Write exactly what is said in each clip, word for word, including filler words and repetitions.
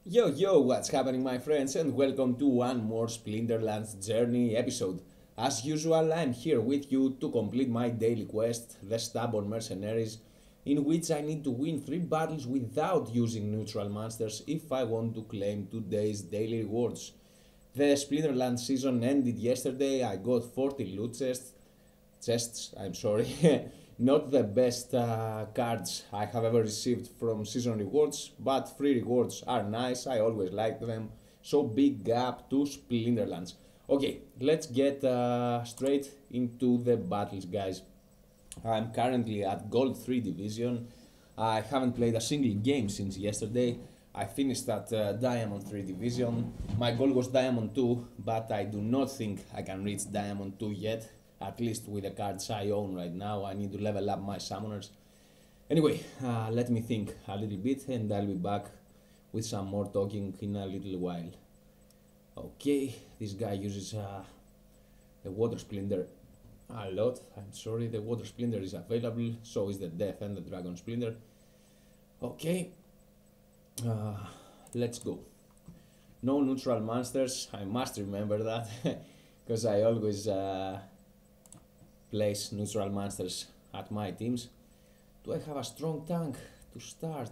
Yo yo, what's happening my friends, and welcome to one more Splinterlands journey episode. As usual, I'm here with you to complete my daily quest, the Stubborn Mercenaries, in which I need to win three battles without using neutral monsters if I want to claim today's daily rewards. The Splinterlands season ended yesterday, I got forty loot chests, chests, I'm sorry. Not the best uh, cards I have ever received from season rewards, but free rewards are nice, I always like them. So big gap to Splinterlands. Okay, let's get uh, straight into the battles, guys. I'm currently at Gold three Division. I haven't played a single game since yesterday. I finished at uh, Diamond three Division. My goal was Diamond two, but I do not think I can reach Diamond two yet. At least with the cards I own right now. I need to level up my summoners. Anyway, uh, let me think a little bit and I'll be back with some more talking in a little while. Okay, this guy uses uh, the Water Splinter a lot. I'm sorry, the Water Splinter is available, so is the Death and the Dragon Splinter. Okay, uh, let's go. No neutral monsters, I must remember that, because I always uh, place neutral monsters at my teams. Do I have a strong tank to start?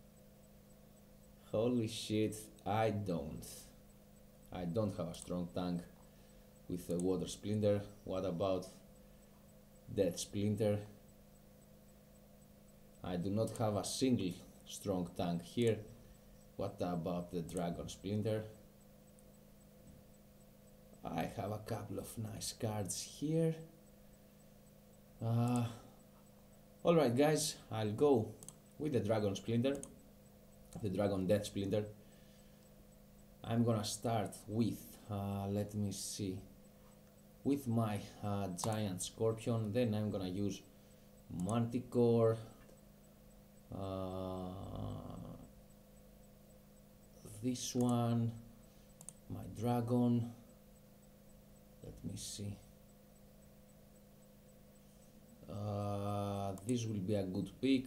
Holy shit, I don't. I don't have a strong tank with the Water Splinter. What about Death Splinter? I do not have a single strong tank here. What about the Dragon Splinter? I have a couple of nice cards here. Uh, Alright guys, I'll go with the Dragon Splinter, the Dragon Death Splinter. I'm gonna start with, uh, let me see, with my uh, Giant Scorpion, then I'm gonna use Manticore, uh, this one, my Dragon, let me see. Uh, this will be a good pick,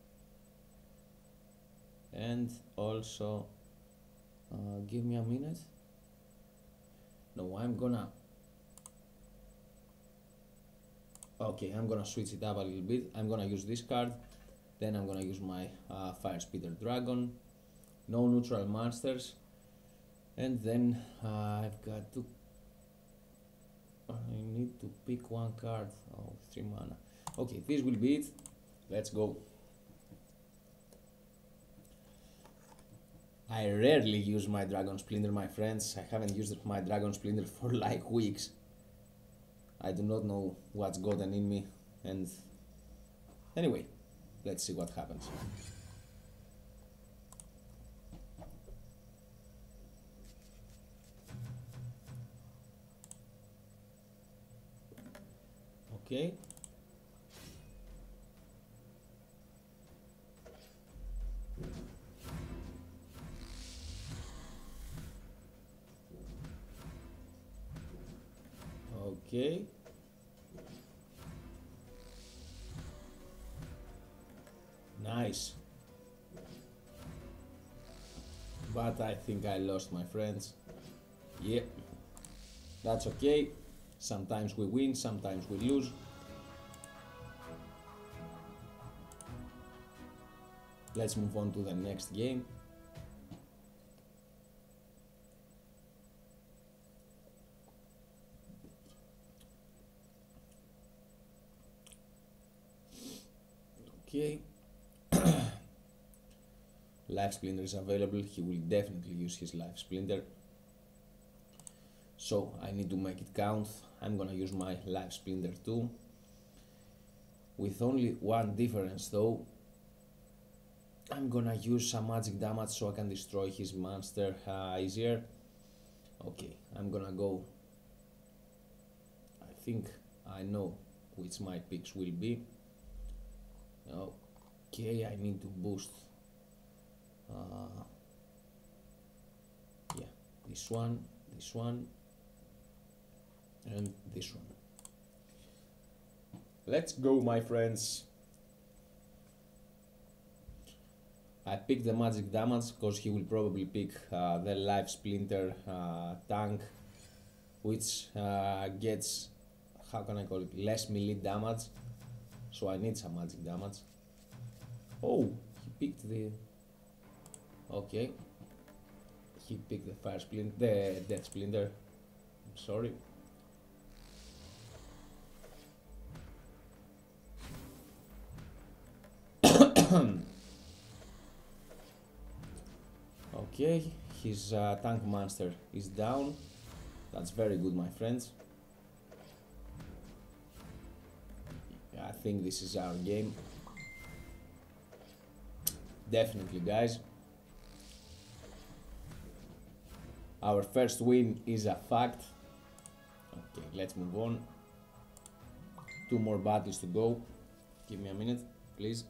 and also uh, give me a minute. No, I'm gonna okay I'm gonna switch it up a little bit. I'm gonna use this card, then I'm gonna use my uh, Fire Speeder Dragon, no neutral monsters, and then uh, I've got to I need to pick one card. Oh, three mana. Okay, this will be it. Let's go. I rarely use my Dragon Splinter, my friends. I haven't used my Dragon Splinter for like weeks. I do not know what's gotten in me. And anyway, let's see what happens. Okay. Okay. Nice. But I think I lost, my friends. Yeah. That's okay. Sometimes we win, sometimes we lose. Let's move on to the next game. Okay. Life Splinter is available. He will definitely use his Life Splinter. So I need to make it count. I'm gonna use my Life Splinter too. With only one difference though. I'm gonna use some magic damage so I can destroy his monster uh, easier. Okay, I'm gonna go. I think I know which my picks will be. Okay, I need to boost. Uh, yeah, this one, this one, and this one. Let's go, my friends. I picked the magic damage because he will probably pick uh, the life splinter uh, tank, which uh, gets, how can I call it, less melee damage. So I need some magic damage. Oh, he picked the, okay, he picked the fire splinter, the death splinter. I'm sorry. Okay, his uh, tank monster is down. That's very good, my friends. I think this is our game. Definitely, guys. Our first win is a fact. Okay, let's move on. Two more battles to go. Give me a minute, please.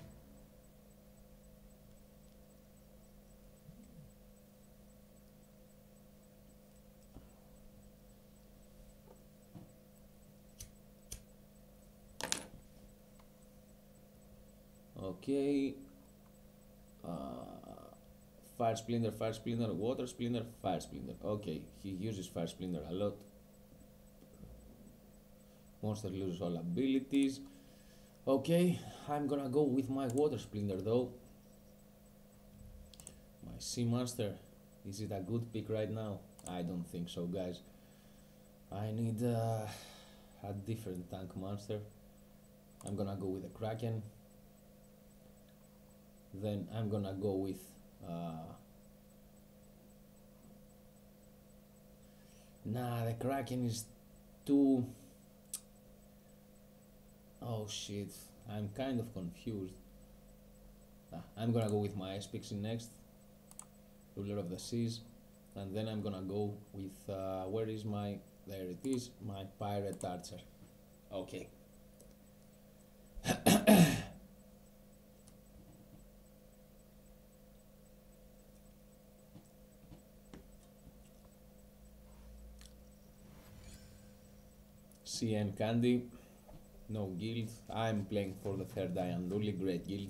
Okay. Uh, fire splinter, fire splinter, water splinter, fire splinter. Okay, he uses fire splinter a lot. Monster loses all abilities. Okay, I'm gonna go with my water splinter though. My sea monster. Is it a good pick right now? I don't think so, guys. I need uh, a different tank monster. I'm gonna go with a Kraken. Then I'm gonna go with uh, nah, the Kraken is too, oh shit, I'm kind of confused. ah, I'm gonna go with my Asphyxie next, ruler of the seas, and then I'm gonna go with uh, where is my, there it is, my pirate archer. Okay. C M Candy, no guild. I'm playing for the third eye and only great guild.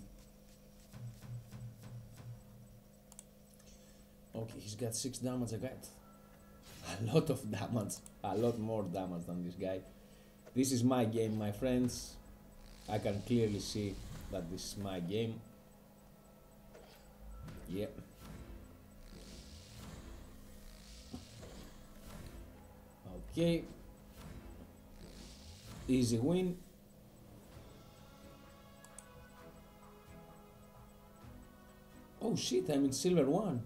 Okay, he's got six damage. I got a lot of damage, a lot more damage than this guy. This is my game, my friends. I can clearly see that this is my game. Yeah. Okay. Easy win. Oh shit, I'm in silver one.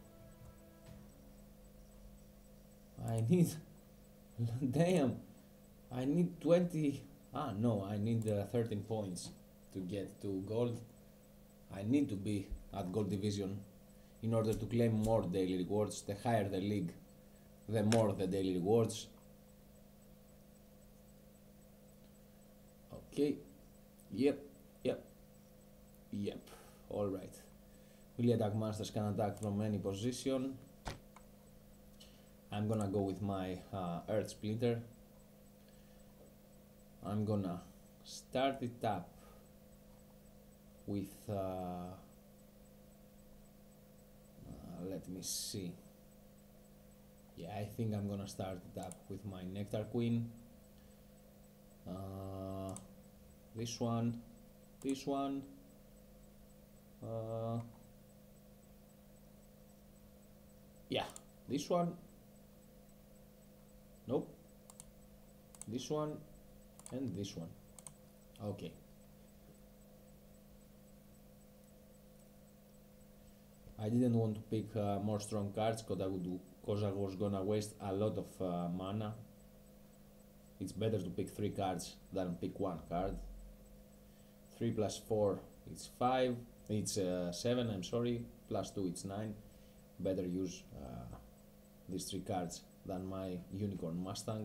I need, damn, I need twenty, ah no, I need uh, thirteen points to get to gold. I need to be at gold division in order to claim more daily rewards. The higher the league, the more the daily rewards. Okay, yep, yep, yep, alright. Melee attack monsters can attack from any position. I'm gonna go with my uh, Earth Splinter. I'm gonna start it up with, uh, uh, let me see. Yeah, I think I'm gonna start it up with my Nectar Queen. Uh, this one, this one, uh, yeah, this one, nope, this one, and this one. Okay. I didn't want to pick uh, more strong cards because I would do, because I was gonna waste a lot of uh, mana. It's better to pick three cards than pick one card. Three plus four, it's five. It's uh, seven. I'm sorry. Plus two, it's nine. Better use uh, these three cards than my Unicorn Mustang.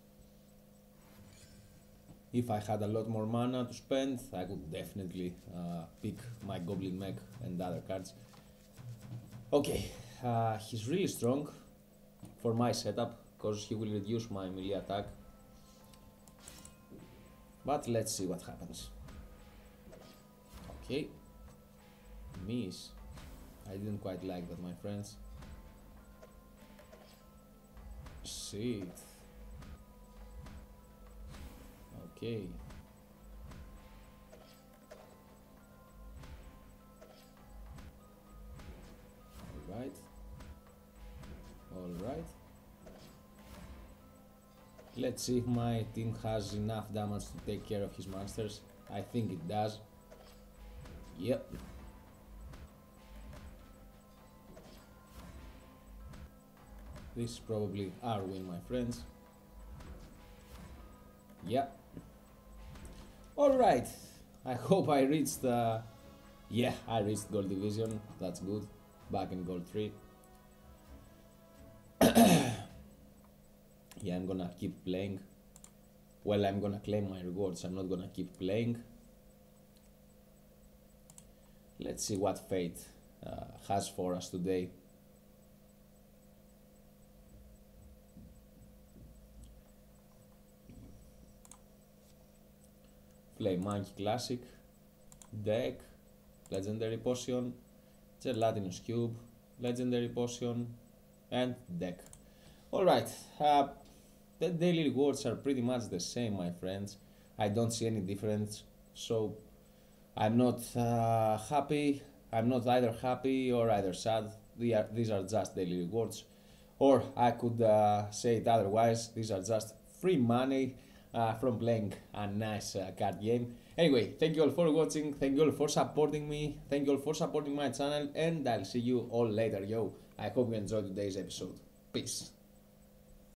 If I had a lot more mana to spend, I could definitely uh, pick my Goblin Mech and other cards. Okay, uh, he's really strong for my setup because he will reduce my melee attack. But let's see what happens. Okay, miss. I didn't quite like that, my friends. Shit. Okay. Alright. Alright. Let's see if my team has enough damage to take care of his monsters. I think it does. Yep. This is probably our win, my friends. Yep. Alright. I hope I reached uh yeah, I reached gold division. That's good. Back in gold three. Yeah, I'm gonna keep playing. Well, I'm gonna claim my rewards. I'm not gonna keep playing. Let's see what fate uh, has for us today. Play Monkey Classic, deck, Legendary Potion, Gelatinous Cube, Legendary Potion, and deck. Alright, uh, the daily rewards are pretty much the same, my friends. I don't see any difference, so I'm not uh, happy. I'm not either happy or either sad. They are, these are just daily rewards. Or I could uh, say it otherwise, these are just free money uh, from playing a nice uh, card game. Anyway, thank you all for watching, thank you all for supporting me, thank you all for supporting my channel, and I'll see you all later, yo. I hope you enjoyed today's episode. Peace.